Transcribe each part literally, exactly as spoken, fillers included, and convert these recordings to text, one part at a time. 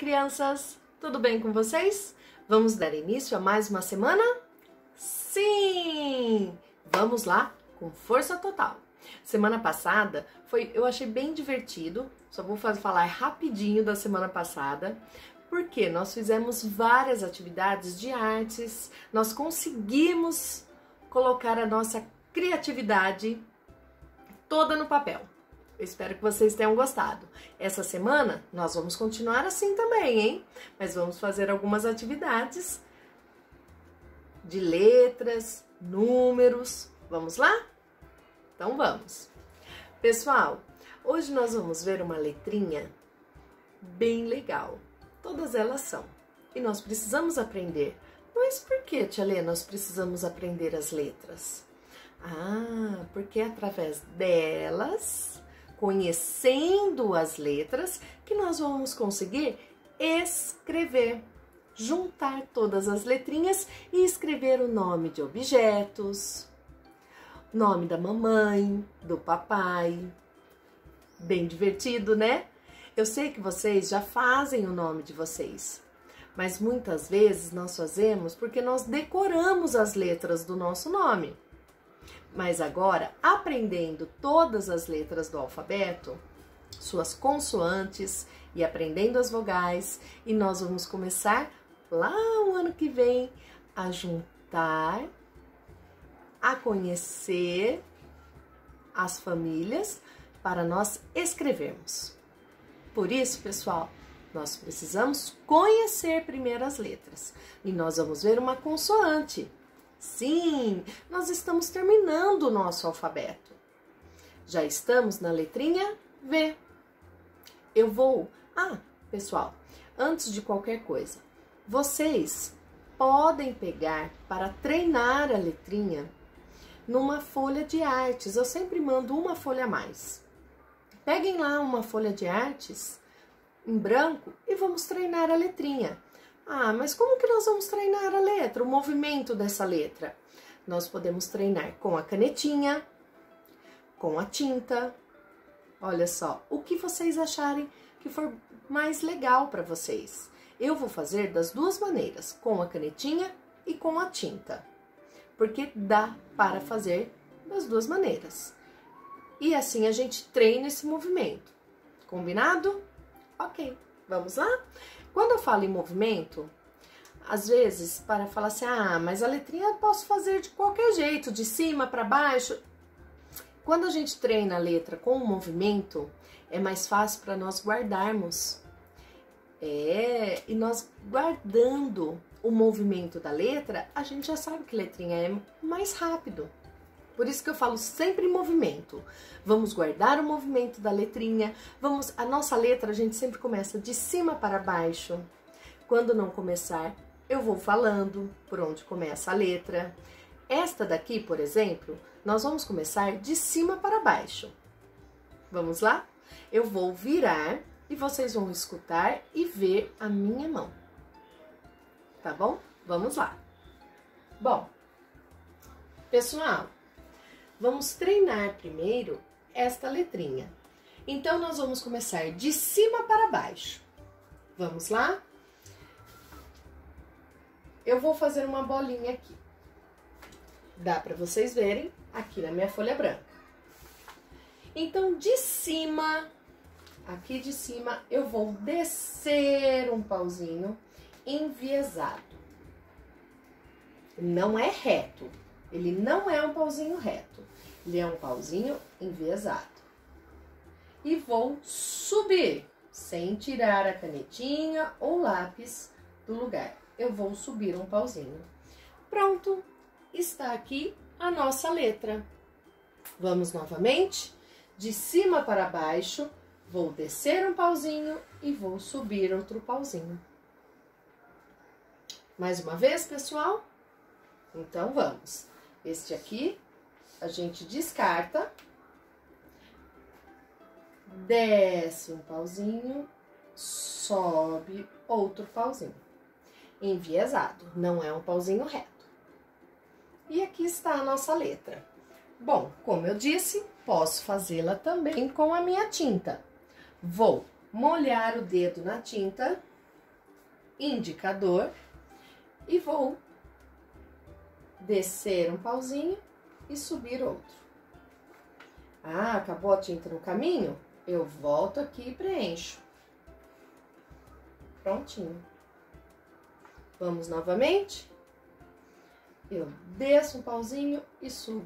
crianças! Tudo bem com vocês? Vamos dar início a mais uma semana? Sim! Vamos lá com força total! Semana passada foi, eu achei bem divertido, só vou falar rapidinho da semana passada, porque nós fizemos várias atividades de artes, nós conseguimos colocar a nossa criatividade toda no papel. Eu espero que vocês tenham gostado. Essa semana nós vamos continuar assim também, hein? Mas vamos fazer algumas atividades de letras, números. Vamos lá? Então vamos. Pessoal, hoje nós vamos ver uma letrinha bem legal. Todas elas são. E nós precisamos aprender. Mas por que, tia Lê, nós precisamos aprender as letras? Ah, porque é através delas, conhecendo as letras, que nós vamos conseguir escrever, juntar todas as letrinhas e escrever o nome de objetos, nome da mamãe, do papai. Bem divertido, né? Eu sei que vocês já fazem o nome de vocês, mas muitas vezes nós fazemos porque nós decoramos as letras do nosso nome. Mas agora, aprendendo todas as letras do alfabeto, suas consoantes e aprendendo as vogais, e nós vamos começar lá o ano que vem a juntar, a conhecer as famílias para nós escrevermos. Por isso, pessoal, nós precisamos conhecer primeiro as letras e nós vamos ver uma consoante. Sim, nós estamos terminando o nosso alfabeto. Já estamos na letrinha V. Eu vou... Ah, pessoal, antes de qualquer coisa, vocês podem pegar para treinar a letrinha numa folha de artes. Eu sempre mando uma folha a mais. Peguem lá uma folha de artes em branco e vamos treinar a letrinha. Ah, mas como que nós vamos treinar a letra, o movimento dessa letra? Nós podemos treinar com a canetinha, com a tinta. Olha só, o que vocês acharem que for mais legal para vocês. Eu vou fazer das duas maneiras, com a canetinha e com a tinta, porque dá para fazer das duas maneiras. E assim a gente treina esse movimento. Combinado? Ok, vamos lá? Quando eu falo em movimento, às vezes, para falar assim, ah, mas a letrinha eu posso fazer de qualquer jeito, de cima para baixo. Quando a gente treina a letra com o movimento, é mais fácil para nós guardarmos. É, e nós guardando o movimento da letra, a gente já sabe que letrinha é mais rápido. Por isso que eu falo sempre em movimento. Vamos guardar o movimento da letrinha. Vamos, a nossa letra a gente sempre começa de cima para baixo. Quando não começar, eu vou falando por onde começa a letra. Esta daqui, por exemplo, nós vamos começar de cima para baixo. Vamos lá? Eu vou virar e vocês vão escutar e ver a minha mão. Tá bom? Vamos lá. Bom, pessoal, vamos treinar primeiro esta letrinha. Então, nós vamos começar de cima para baixo. Vamos lá? Eu vou fazer uma bolinha aqui. Dá para vocês verem aqui na minha folha branca. Então, de cima, aqui de cima, eu vou descer um pauzinho enviesado. Não é reto. Ele não é um pauzinho reto, ele é um pauzinho enviesado. E vou subir, sem tirar a canetinha ou lápis do lugar. Eu vou subir um pauzinho. Pronto, está aqui a nossa letra. Vamos novamente, de cima para baixo, vou descer um pauzinho e vou subir outro pauzinho. Mais uma vez, pessoal? Então, vamos. Este aqui, a gente descarta, desce um pauzinho, sobe outro pauzinho. Enviesado, não é um pauzinho reto. E aqui está a nossa letra. Bom, como eu disse, posso fazê-la também com a minha tinta. Vou molhar o dedo na tinta indicador e vou descer um pauzinho e subir outro. Ah, acabou a tinta no caminho? Eu volto aqui e preencho. Prontinho. Vamos novamente. Eu desço um pauzinho e subo.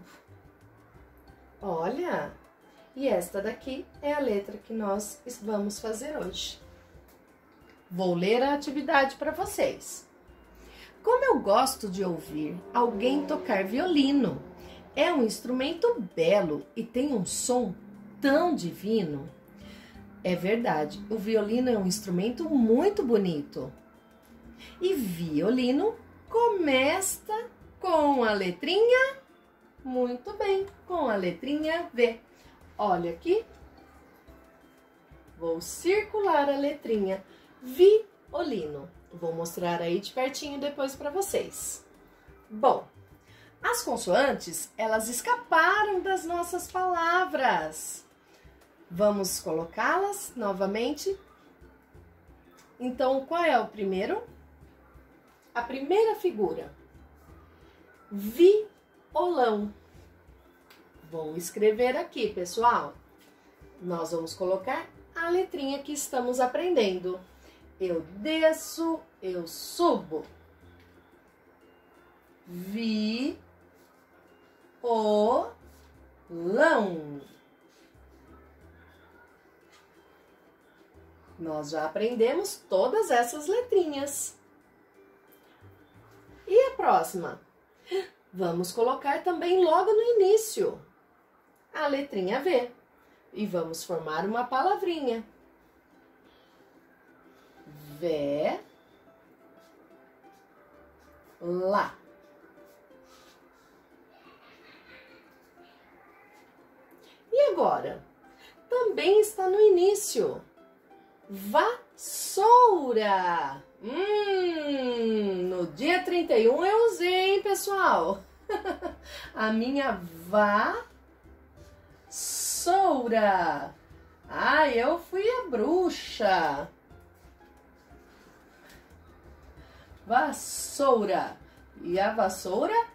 Olha! E esta daqui é a letra que nós vamos fazer hoje. Vou ler a atividade para vocês. Como eu gosto de ouvir alguém tocar violino. É um instrumento belo e tem um som tão divino. É verdade, o violino é um instrumento muito bonito. E violino começa com a letrinha, muito bem, com a letrinha V. Olha aqui, vou circular a letrinha violino. Vou mostrar aí de pertinho depois para vocês. Bom, as consoantes, elas escaparam das nossas palavras. Vamos colocá-las novamente. Então, qual é o primeiro? A primeira figura. Violão. Vou escrever aqui, pessoal. Nós vamos colocar a letrinha que estamos aprendendo. Eu desço, eu subo. Vi, o, lão. Nós já aprendemos todas essas letrinhas. E a próxima? Vamos colocar também logo no início a letrinha V. E vamos formar uma palavrinha. Vé, lá. E agora? Também está no início. Vassoura. Hum, no dia trinta e um eu usei, hein, pessoal? A minha vassoura. Ah, eu fui a bruxa. Vassoura. E a vassoura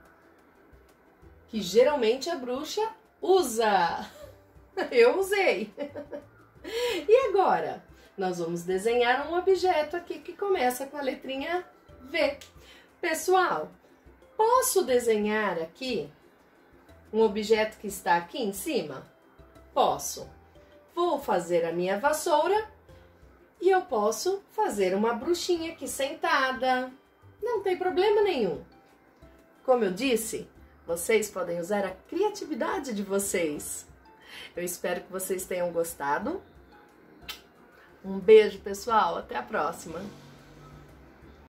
que geralmente a bruxa usa. Eu usei. E agora? Nós vamos desenhar um objeto aqui que começa com a letrinha V. Pessoal, posso desenhar aqui um objeto que está aqui em cima? Posso. Vou fazer a minha vassoura e eu posso fazer uma bruxinha aqui sentada. Não tem problema nenhum. Como eu disse, vocês podem usar a criatividade de vocês. Eu espero que vocês tenham gostado. Um beijo, pessoal. Até a próxima.